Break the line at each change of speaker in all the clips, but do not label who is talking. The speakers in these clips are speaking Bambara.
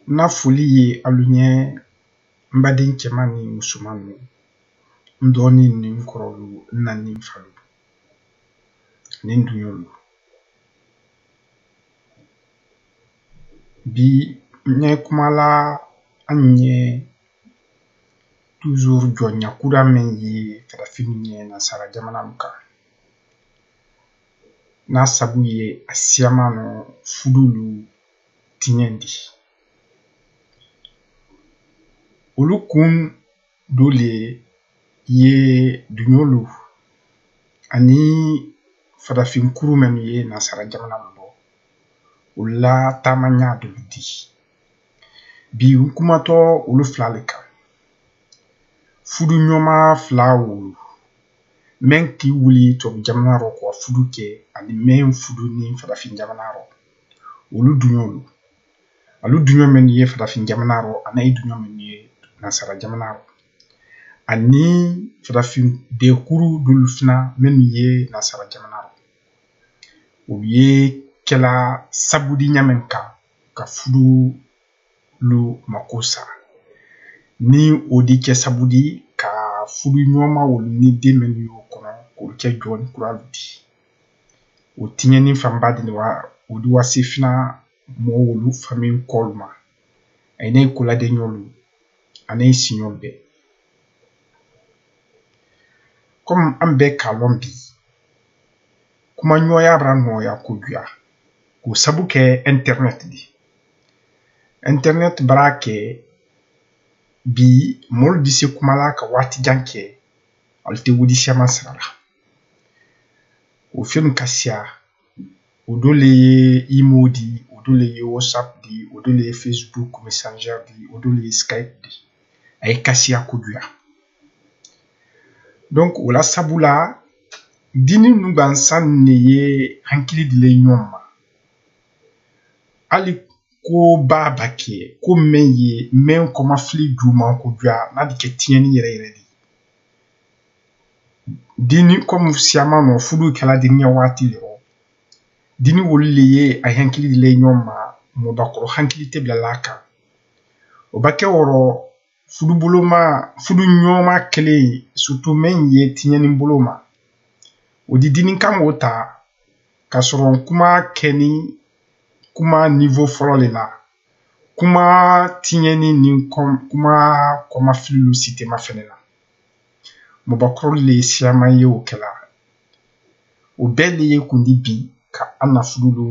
na foli ye alunye mbaden kemani musumanu ndoni ni nkorolu na ni mfalu ni nduyolu bi nye kumala anye toujours jonya kura menyi kada fiminye na sara jamana muka na sabuye asiamano fudulu tinyendi ulukun dole ye dunyolu ani fadafin kuru menu ye na sara jamana mbo ula tamanya duludi bi unkumato ulu flaleka fudu nyoma flawu menki wuli to jamana ro ko fudu ke ani men fudu ni fadafin jamana ro ulu dunyolu alu dunyo men ye fadafin jamana ro anay dunyo men ye na sara jamana ro ani fadafin de kuru dulfna men ye na sara jamana ro uye kela sabudi nyamenka ka fudu lu makosa ni odi ke sabudi ka fudu nyoma wol ni de men yo kono ko ke jon kuraludi o tinyeni fambadi ni wa odi wasifna mo wolu famin kolma ayne kula de nyolu anay signolbe comme ambe kalombi kuma nyoya branno ya kujya ko sabuke internet di internet brake bi mol dise kumala ka wati janke alte wudi shama sala o film kasia o dole imodi o dole WhatsApp di o dole Facebook Messenger di o dole Skype di ay kasia kujya donc wala sabula dini nugansan neye hankili dile nyoma ali ko baba ke ko menye men koma fli juma ko jua na dike tieni yere di dini comme siama no fudu kala dinya wati lero dini wolliye ay hankili dile nyoma mo bakoro hankili te blalaka o bake woro fudu boloma fudu nyoma kele surtout menye tieni boloma o di dini kam wota kasoro kuma keni kuma niveau folole la kuma tinyeni ni kuma koma filu cité ma fenela mo bakro le siama ye okela o bele ye kundi bi ka ana fudulu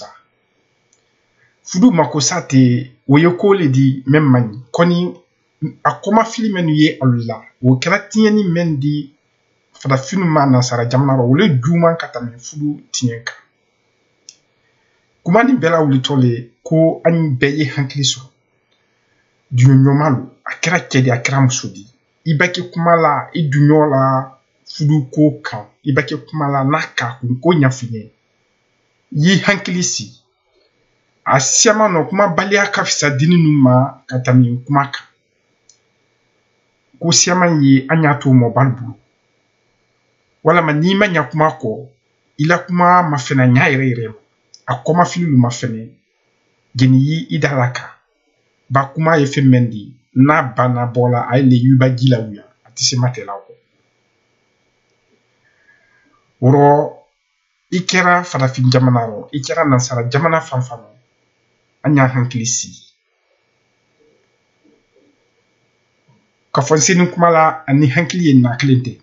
makosa te oye ko le di même mani koni akoma fili menu ye alula o kela tinyeni mendi fada finu mana sara jamana ro le juma katame fudu tinyenka kuma ni bela wuli tole ko an beye hankili so dunyo malu akira kedi akira musudi ibake kumala idunyo la fudu ko kan ibake kumala naka ko nyafine yi hankili si asiama no kuma balia kafisa dini numa katami kumaka ko siama yi anyato mo balbu wala manima nyakuma ko ila kuma mafena nyaire akoma filu mafene geni yi idalaka ba kuma yefe mendi na bana bola ay le yuba gila wuya atise matela ko woro ikera fada fi jamana ro ikera nasara jamana fanfano anya hankilisi ka fonseni kuma la ani hankili na klente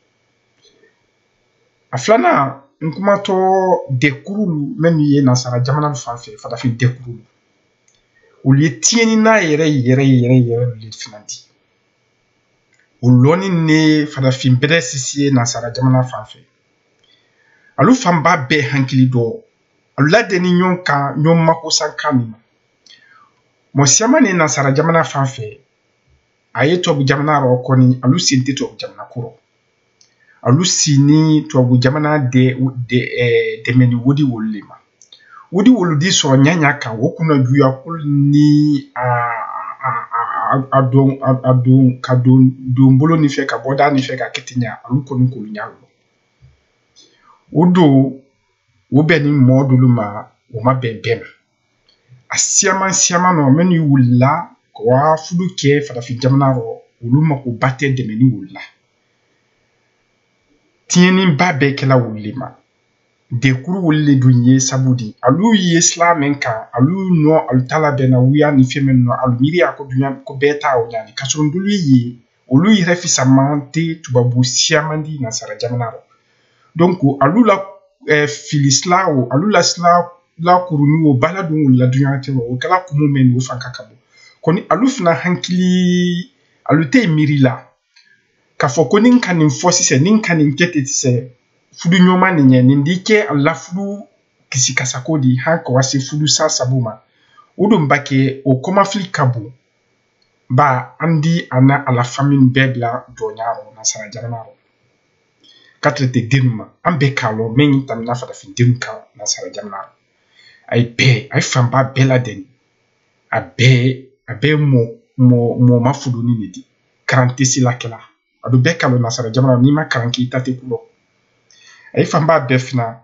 aflana nkuma to dekurulu menu ye nasara jamana fanfe fada fi dekurulu o le tieni na yere le finandi o loni ne fada fi bede sisi nasara jamana fanfe alu famba be hankili do alla deni nyonka nyomma ko sankani mo siama ne nasara jamana fanfe ayeto bu jamana ro koni alu sinte to jamana kuro alu sini to bu jamana de meni wodi wolima wodi woludi so nyanya ka wokuna juya kul ni adon kadon dombolo ni fe ka boda ni fe ka ketinya alu konu kulu nyalo odo wo beni modulu ma wo ma bembem siama no menu wula kwa fudu ke fadafi jamana ro olu mako batte de meni wula tieni ba be kala wulima de kuru wulle dunye sabudi alu yi islamenka alu no al talabe na wiya ni femen no alu miri ako dunya ko beta o yani kasundulu yi olu yi refi samante tubabu siamandi na sara jamana ro donc alu la filisla o alu la sla la kurunu o baladun la dunya te o kala kumu men o fanka kabo koni alu fina hankili alu te mirila ka foko nin kanin fosi se nin kanin kete se fudu nyoma ni ndike alla fudu kisi kasakodi hanko wasi fudu sa sabuma udum bake o koma flikabu ba andi ana ala famine bebla donyaro na sara janaro katrete denuma ambe kalo mengi tamina fada fin denka na sara janaro ay famba bela den abe mo mafudu ni nidi karantesi la kela adu be kalo na sara janaro ni ma karanki tate kulo ay famba befna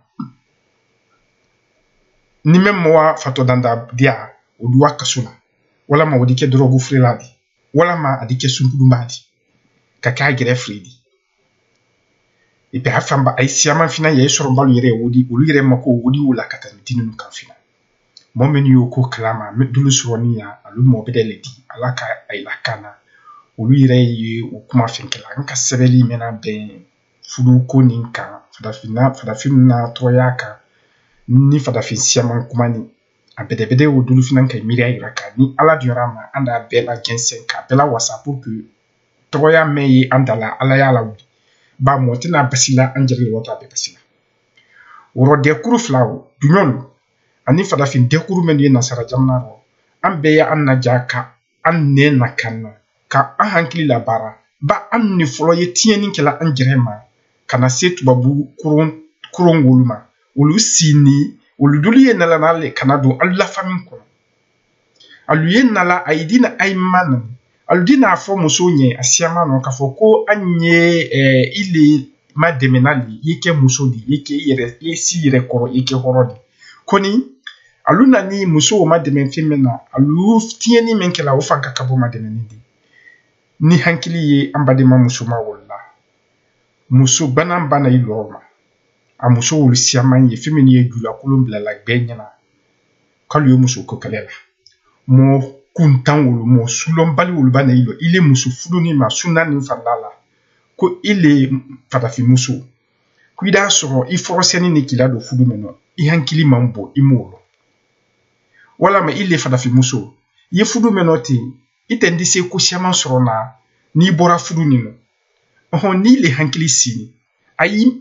ni memwa fato danda dia oduwa kasula wala ma odike drogu freeladi wala ma adike sunkudu mbadi kaka gere fredi e be afamba ay siama fina ye soro balu yere wodi olu yere mako wodi wala katamtinu nu kafina momeni yoko klama medulu suroniya alu mo bedeledi alaka ay lakana olu yere ye okuma finkela nka sebeli mena be fudu ko ninka fadafina toyaka ni fadafin siama kumani abedebede wodulu fina nka miria iraka ni ala diorama anda bela gensenka bela wasa pour que toya meye andala ala yala wudi ba motina basila anjeli wota be basila woro de kuru flawo dunyolu ani fadafin de kuru men yena sara jamna ro ambe ya annajaka anne nakana ka ahankili la bara ba anni folo ye tieni kala anjrema kana setu babu kurun woluma wolu sini wolu duliye nala nale kanado alla famin ko aluye nala aidina ayman aldina fo musonye asiama no kafoko anye ile mademenali yeke musodi yeke yere yesi rekoro yeke horodi koni aluna ni muso mademen femena alu tieni menkela ofanka kabo mademenidi ni hankili ye ambade ma muso ma wala muso bana iloma a muso wol siama ye femeni ye dula kulumbla la benyana kalu yo muso ko kalela mo kuntan wolu mo sulon bali wolu bana ilo ile muso fuduni ma sunani fallala ko ile fadafi muso kuida so I foroseni ne kila do fudu meno I hankili mambo imolo wala ma ile fadafi muso ye fudu meno ti itendi se ko siama sorona ni bora fudu nino ni le hankili sini ayim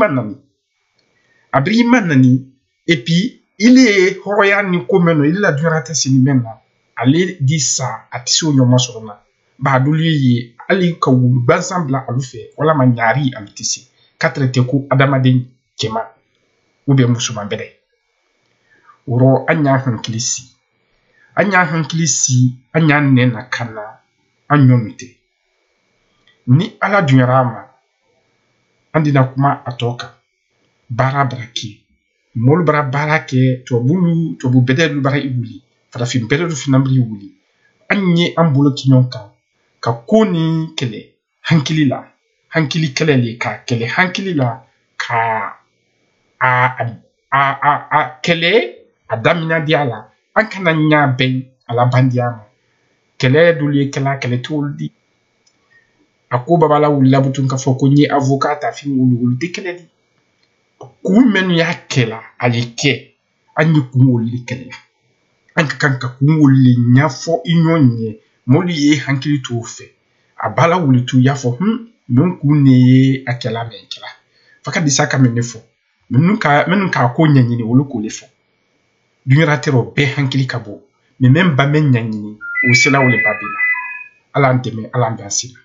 abri manani et puis il est horoya ni ko meno ile la durate sini menna ale disa atiso nyoma sorona ba duli yi ali ka wulu bansambla alufe wala ma nyari amitisi katrete ku adamaden kema ube musuma bede woro anya hankilisi anya nena kana anyomite ni ala dunyarama andina kuma atoka barabraki mol barake to bu bedelu bara ibuli fada fi bedelu fi nambri wuli anye ambulo kinyonka ka koni kele hankili kele le ka kele hankili la ka kele adamina diala ankana nya ben ala bandiama kele duli kala kele toldi ako babala wula butun ka foko nyi avocat fi wulu de kele di ku menu ya kela alike anyi kumuli kela anka kanka kumuli nyafo inyonye moli ye hankili tofe abala wuli tu yafo non kune akela menkela faka disaka menefo menun ka ko nyanyini wulu ko lefo dunyara tero be hankili kabo me memba men nyanyini o sela wole babila ala ndeme ala mbansila